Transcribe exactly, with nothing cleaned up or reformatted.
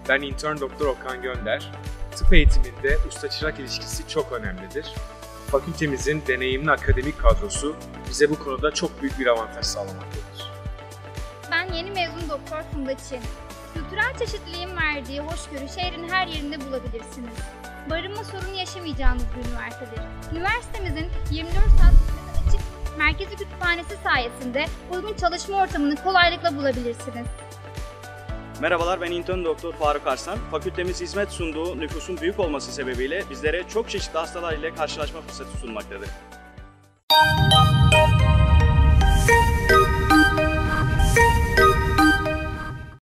Ben intern doktor Okan Gönder. Tıp eğitiminde usta-çırak ilişkisi çok önemlidir. Fakültemizin deneyimli akademik kadrosu bize bu konuda çok büyük bir avantaj sağlamaktadır. Ben yeni mezun Doktor Funda Çin. Kültürel çeşitliliğin verdiği hoşgörü şehrin her yerinde bulabilirsiniz. Barınma sorunu yaşamayacağınız bir üniversitedir. Üniversitemizin yirmi dört saat hizmete açık merkezi kütüphanesi sayesinde uygun çalışma ortamını kolaylıkla bulabilirsiniz. Merhabalar, ben intern doktor Faruk Arslan. Fakültemiz hizmet sunduğu nüfusun büyük olması sebebiyle bizlere çok çeşitli hastalar ile karşılaşma fırsatı sunmaktadır.